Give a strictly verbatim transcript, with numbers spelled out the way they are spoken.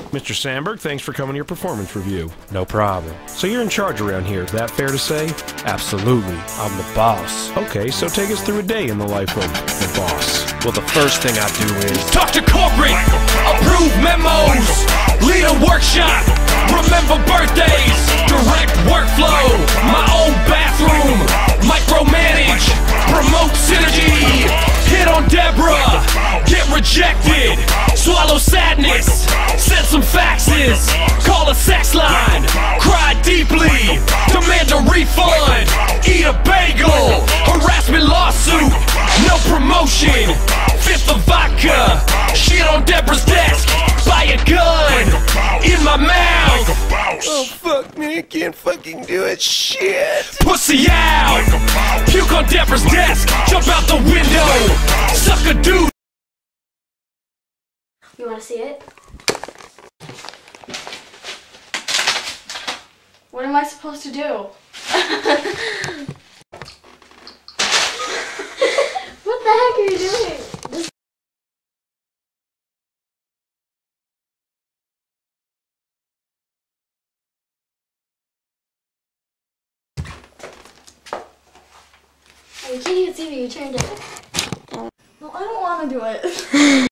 Mister Sandberg, thanks for coming to your performance review. No problem. So you're in charge around here, is that fair to say? Absolutely. I'm the boss. Okay, so take us through a day in the life of the boss. Well, the first thing I do is talk to corporate, approve memos, lead a workshop, remember birthdays, direct workflow, my own bathroom, micromanage, promote synergy, hit on Deborah, get rejected, swallow sadness, send some faxes, call a sex line, cry deeply, demand a refund, eat a bagel, harassment lawsuit, no promotion, fifth of vodka, shit on Deborah's desk, buy a gun, in my mouth. Oh fuck, man, I can't fucking do it, shit! Pussy out, puke on Deborah's desk, jump out the window, suck a dude. You wanna see it? What am I supposed to do? What the heck are you doing? This Oh, you can't even see me, you turned it. No, I don't want to do it.